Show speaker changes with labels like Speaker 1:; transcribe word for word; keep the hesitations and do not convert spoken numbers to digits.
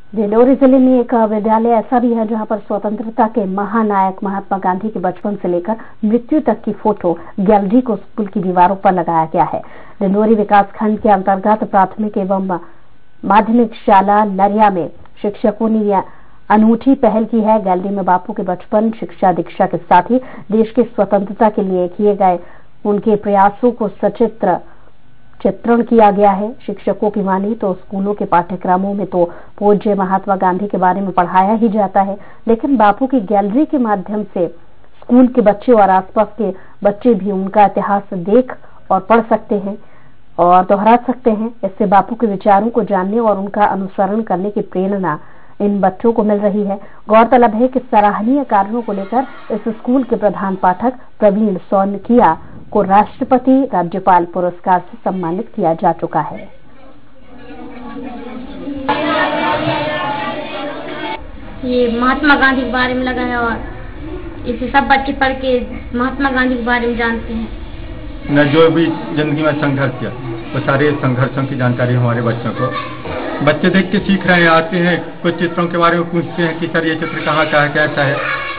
Speaker 1: डिंडोरी जिले में एक विद्यालय ऐसा भी है जहां पर स्वतंत्रता के महानायक महात्मा गांधी के बचपन से लेकर मृत्यु तक की फोटो गैलरी को स्कूल की दीवारों पर लगाया गया है। डिंडोरी विकास खंड के अंतर्गत प्राथमिक एवं माध्यमिक शाला नरिया में शिक्षकों ने अनूठी पहल की है। गैलरी में बापू के बचपन, शिक्षा, दीक्षा के साथ ही देश की स्वतंत्रता के लिए किए गए उनके प्रयासों को सचित्र चित्रण किया गया है। शिक्षकों की मानी तो स्कूलों के पाठ्यक्रमों में तो पूज्य महात्मा गांधी के बारे में पढ़ाया ही जाता है, लेकिन बापू की गैलरी के माध्यम से स्कूल के बच्चे और आसपास के बच्चे भी उनका इतिहास देख और पढ़ सकते हैं और दोहरा सकते हैं। इससे बापू के विचारों को जानने और उनका अनुसरण करने की प्रेरणा इन बच्चों को मिल रही है। गौरतलब है कि सराहनीय कार्यों को लेकर इस स्कूल के प्रधान पाठक प्रवीण सोनकिया को राष्ट्रपति राज्यपाल पुरस्कार से सम्मानित किया जा चुका है।
Speaker 2: ये महात्मा गांधी के बारे में लगा है और इसे सब बच्चे पढ़ के महात्मा गांधी के बारे में जानते हैं।
Speaker 3: न जो भी जिंदगी में संघर्ष किया वो सारे संघर्षों की जानकारी हमारे बच्चों को बच्चे देख के सीख रहे हैं, आते हैं, कुछ चित्रों के बारे में पूछते हैं कि सर ये चित्र कहाँ का है, कैसा है।